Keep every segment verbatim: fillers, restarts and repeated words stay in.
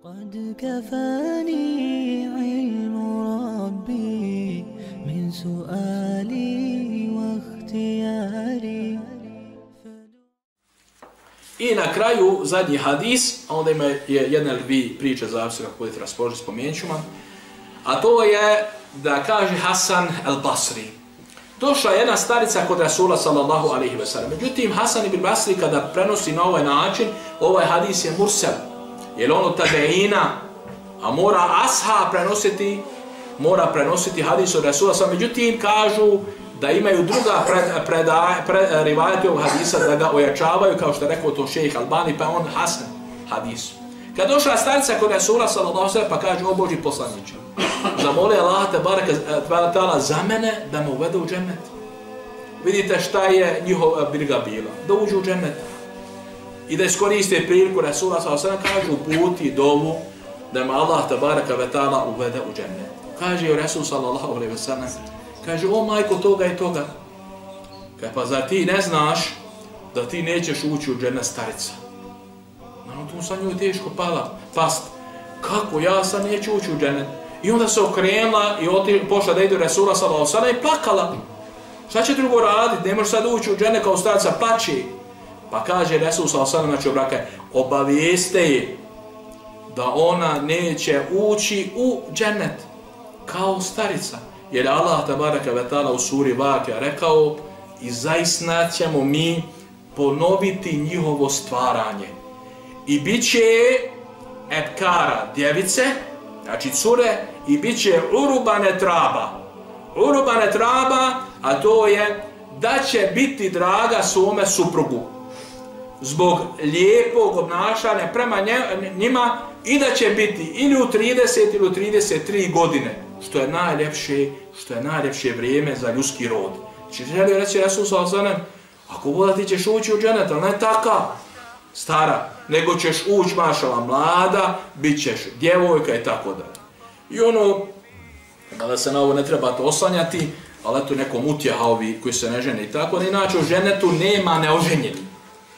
قد كفاني علم ربي من سؤالي واختياري. I na kraju zadnji hadis, a onda ima jedna ili dvije priče, zavisno kako budete raspoložiti, spomenut ću vam. A to je da kaže Hasan el-Basri. Došla je jedna starica kod Rasula sallallahu alaihi ve sellem. Međutim, Hasan ibn Basri kada prenosi na ovaj način, ovaj hadis je mursel. Jer on od tabeina, a mora ashab prenositi, mora prenositi hadis od Rasula sallallahu. Međutim, kažu da imaju druga pred, pred, pred, rivajete ovog hadisa, da ga ojačavaju, kao što je rekao to šejh Albani, pa je on Hasan hadis. Kad došla starica kod Rasula sallallahu alaihi ve sellem, pa kaže, o Božji poslaniče, zamoli Allah te bareke ta'ala za mene da me uvede u džennet. Vidite šta je njihova briga bila, da uđu u džennet. I da iskoriste priliku, Rasula sallallahu alejhi ve sellem kaže uputi dovu da me Allah te bareke ta'ala uvede u džennet. Kaže joj Rasul sallallahu alejhi ve sellem, kaže o majko toga i toga. Kaže pa zar ti ne znaš da ti nećeš ući u džennet, starica? Naravno tu sa njoj teško pala, past. Kako ja sad neću ući u džennet? I onda se okrenula i oti, pošla da ide Rasula sallallahu alejhi ve sellem i plakala. Šta će drugo raditi? Ne može sad ući u džennet kao starica, plači. Pa kaže Rasul sallallahu alejhi ve sellem, znači obavijeste je da ona neće ući u džennet kao starica. Jer Allah tabaraka ve ta'ala u suri Vakija rekao i zaista ćemo mi ponoviti njihovo stvaranje. I bit će ebkara, djevice, znači cure, i bit će urubane traba. Urubane traba, a to je da će biti draga svome suprugu zbog lijepog obnašanja prema njima i da će biti ili u trideset ili u trideset tri godine, što je najljepše, što je najljepše vrijeme za ljudski rod. Znači želio reći Rasul sallallahu alejhi ve sellem, ako voda ti ćeš ući u džennet, ali ne taka stara, nego ćeš ući mašala mlada, bit ćeš djevojka i tako dalje. I ono, da se na ovo ne trebate oslanjati, ali eto nekom utjeha ovi koji se ne žene i tako, inače u ženetu nema neoženjeni.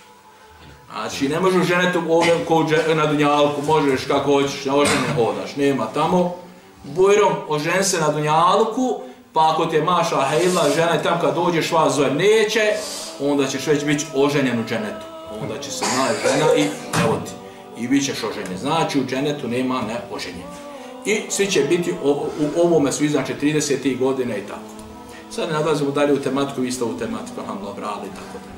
Znači, ne možeš u ženetu ovdje na dunjalku, možeš kako hoćeš, neoženjen hodaš, nema tamo. Bujrom, ožen se na dunjalku, pa ako ti je maša hejla, žena i tam kad dođeš vas zove neće, onda ćeš već biti oženjen u dženetu. Onda će se naći žena i evo ti, i bit ćeš oženjen. Znači, u dženetu nema neoženjen. I svi će biti u, u ovome svi, znači trideset godine i tako. Sad ne nadlazimo dalje u tematiku, isto u tematiku, alhamdulillah, brali i tako dalje.